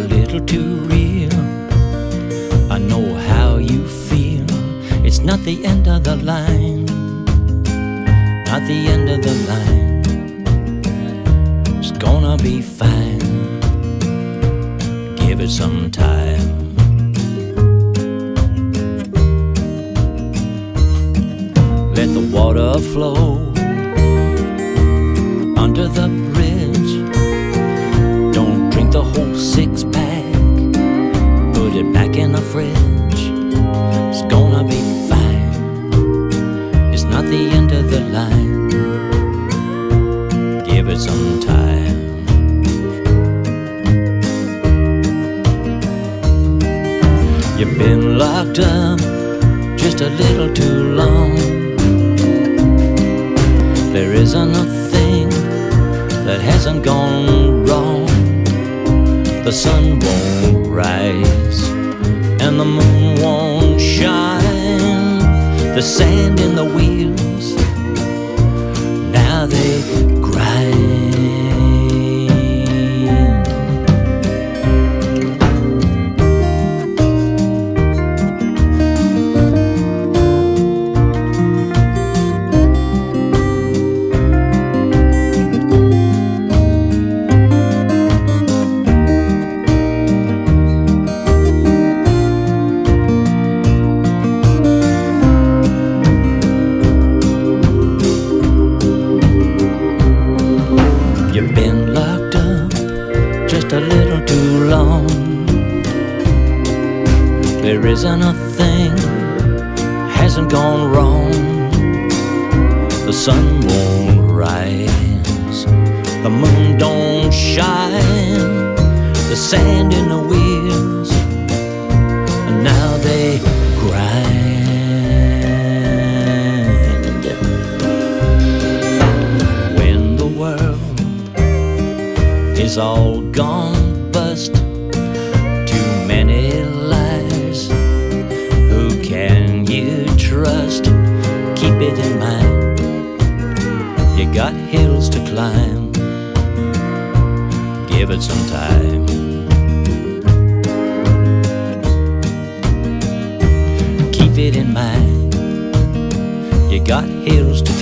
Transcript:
little too real. I know how you feel. It's not the end of the line, not the end of the line. It's gonna be fine. Give it some time. Let the water flow under the bridge. Don't drink the whole six-pack. Put it back in the fridge. It's gonna be fine. It's not the end of the line. Give it some time. You've been locked up just a little too long. There isn't a thing that hasn't gone wrong. The sun won't rise and the moon won't shine. The sand in the wheels, now they grind. You've been locked up just a little too long. There isn't a thing hasn't gone wrong. The sun won't rise, the moon don't shine. The sand in the wheels, and now they grind. When the world is all gone bust, too many lies. Who can you trust? Keep it in mind. You got hills to climb. Give it some time. Keep it in mind. You got hills to